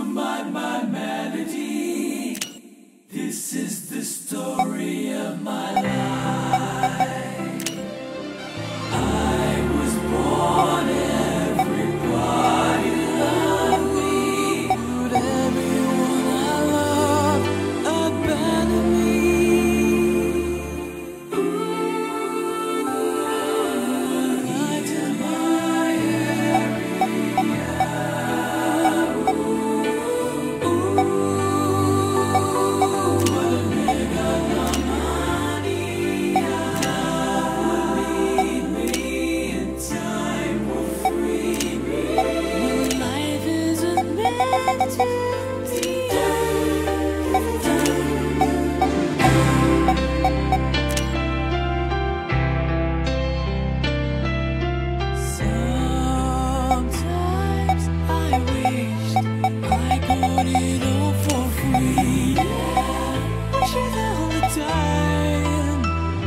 my melody. This is the story of my life. I was born, everybody loved me, but everyone I love abandoned me. Light in my area. What a nigga, no money. Love would lead me, and time will free me. When life isn't meant to be. Sometimes I wished I got it all for free. Wish it all the time.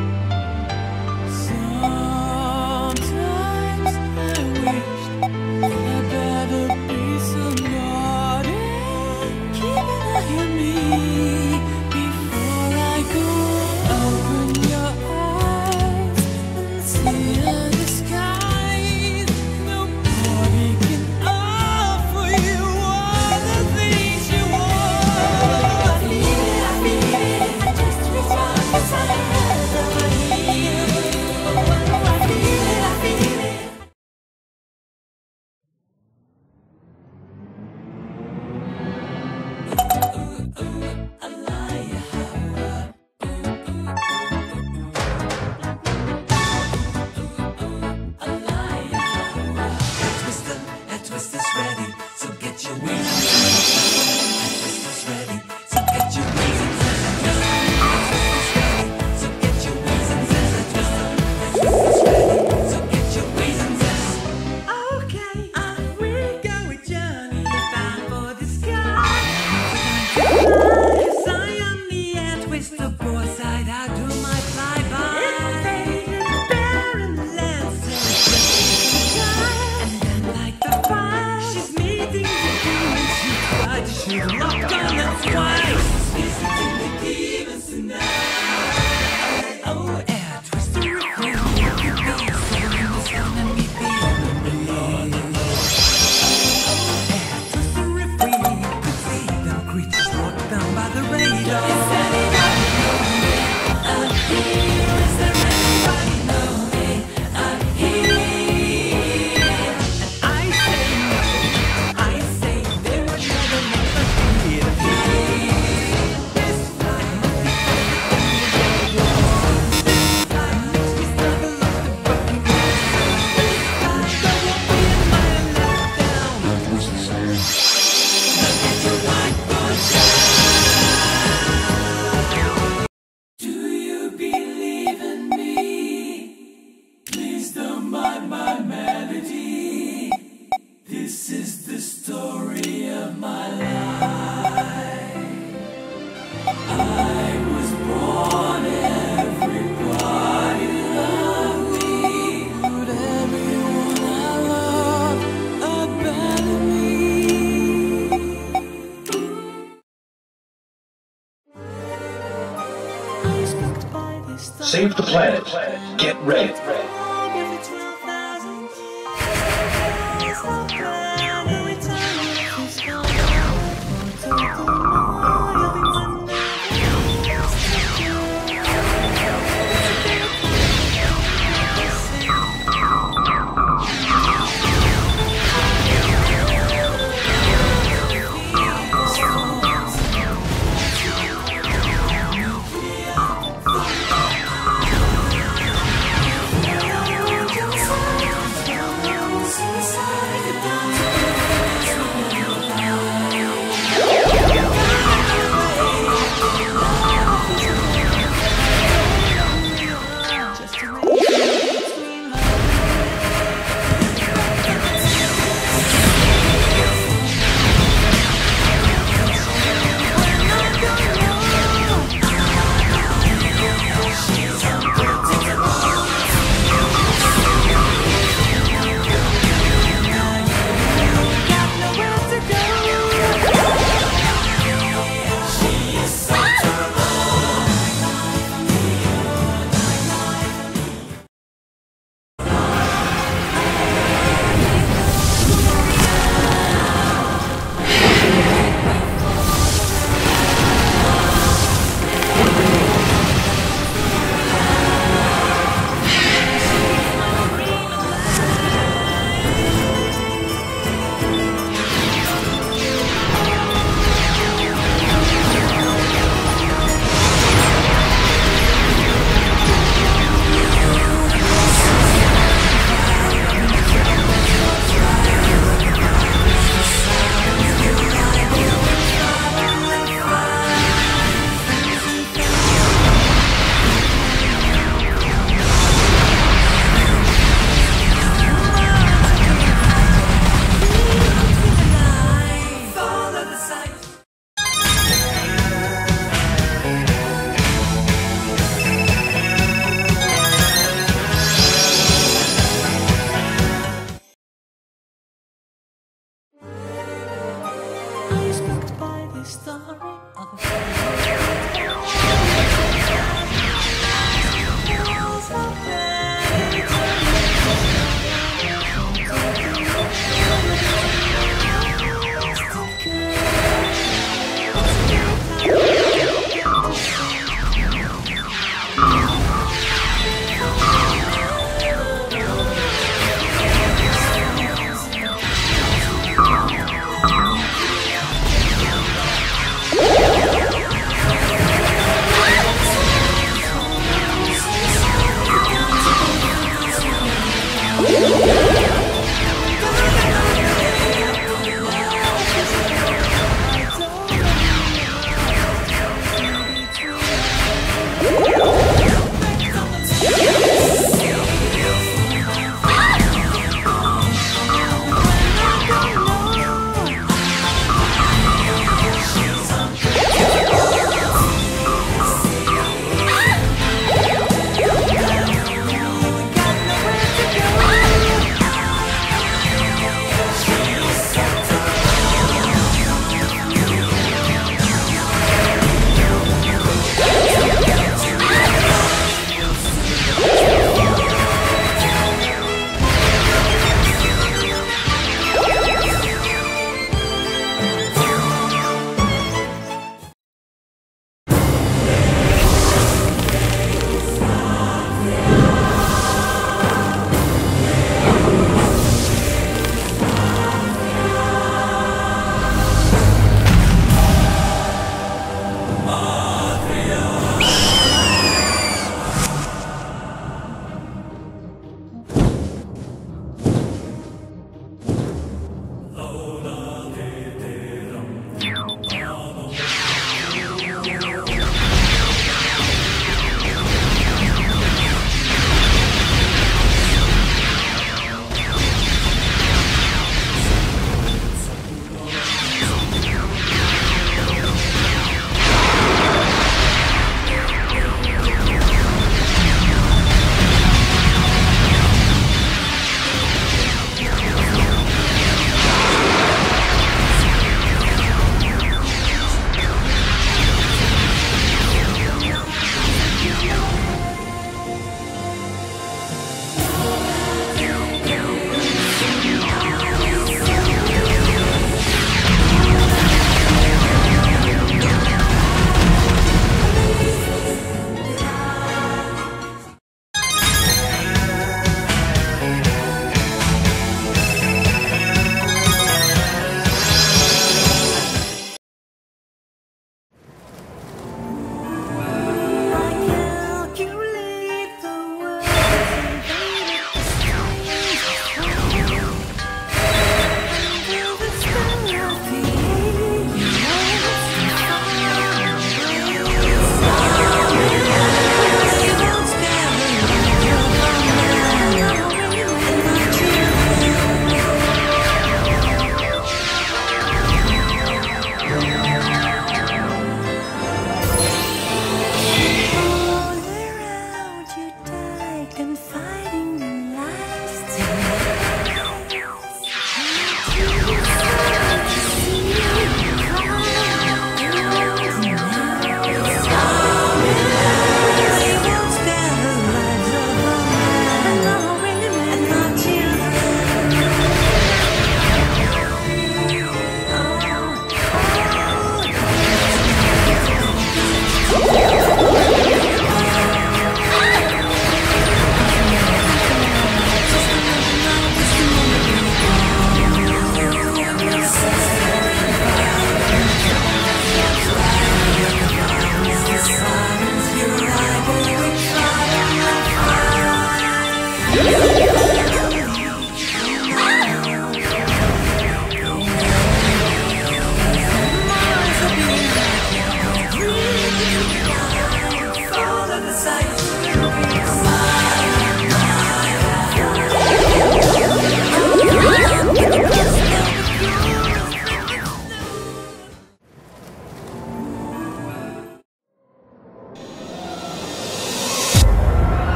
Sometimes I wished I'd better be somebody. Keep an eye on me before I go. Open your eyes and see the skies. Nobody can offer you all the things you want. I feel it, I just reach out beside the hands of my heels. I feel it, I feel it. That twister's ready, so get your wings and that twister's ready, so get your wings and that twister's ready, so get your wings and that twister's ready, so get your wings and okay, off we go with Johnny, bound for the sky. Cause I am the air twister, poor side, I do my flyby. It's faded, barren landscape, and then like the fire, she's meeting the demons. She tried to shoot them up, gun and twice. Visiting the demons tonight. Oh, air twister, you could be a soul in the sun and meet the enemy. Air twister, if we could see them creatures brought down by the radar. Is anybody know me? I'm here. Is there anybody know me? I'm here. I say they were never meant to be here. This flight must be flight makes me struggle up the broken glass. This flight there won't be a mile left down. Look at your white boy shine. Do you believe in me? Please don't mind my melody. This is the story of my life. I was born, everybody loved me, but everyone I love abandoned me. I was booked by this time. Save the planet. Get ready. Every 12,000 years, the planet returns to sky.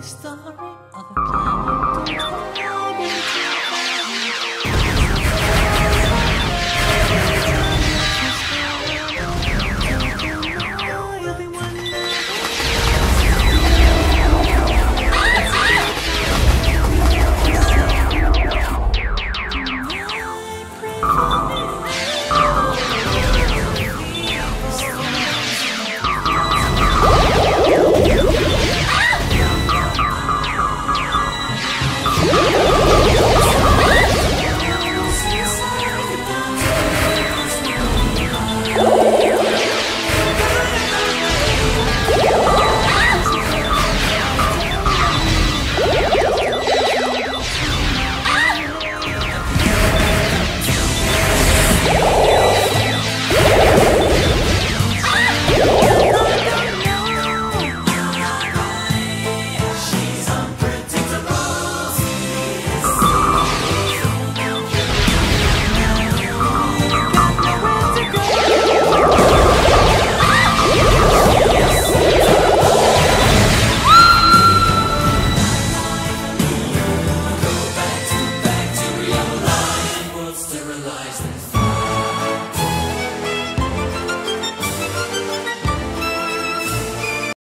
star.